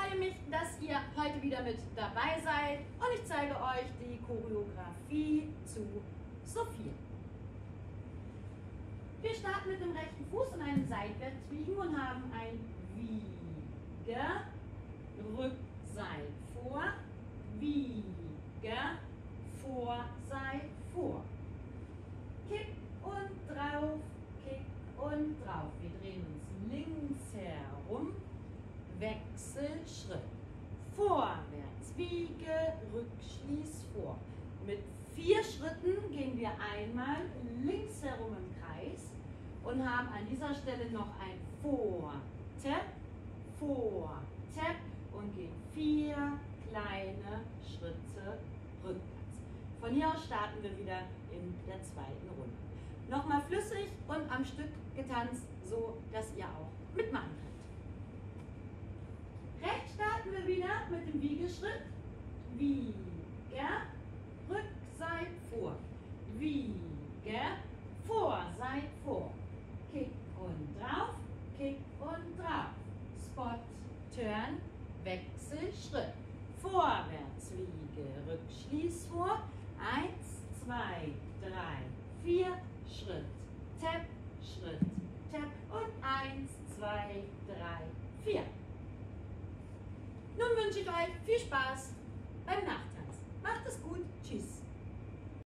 freue mich, dass ihr heute wieder mit dabei seid und ich zeige euch die Choreografie zu Sophia. Wir starten mit dem rechten Fuß in einem Seitwärtsbiegen und haben ein Wiege, Rückseite vor, Wiege, Vorseit vor. Kick und drauf, Kick und drauf. Wir drehen uns links herum, Wechselschritt. Vorwärts, Wiege, Rückschließ vor. Mit 4 Schritten gehen wir einmal links herum im Kreis und haben an dieser Stelle noch ein Vor-Tap, Vor-Tap und gehen 4 kleine Schritte rückwärts. Von hier aus starten wir wieder in der zweiten Runde. Nochmal flüssig und am Stück getanzt, so dass ihr auch mitmachen könnt. Rechts starten wir wieder mit dem Wiegeschritt. Wiege, Rückseite vor. Wiege, Vorseit vor. Kick und drauf, Kick und drauf. Spot, Turn, Wechselschritt. Vorwärts, Wiege, Rückschließ vor. 1, 2, 3, 4, Schritt, Tap, Schritt, Tap und 1, 2, 3, 4. Nun wünsche ich euch viel Spaß beim Nachdenken.